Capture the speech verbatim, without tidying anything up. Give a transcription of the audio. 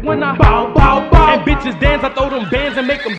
when I bow, bow, bow. And bitches dance, I throw them bands and make them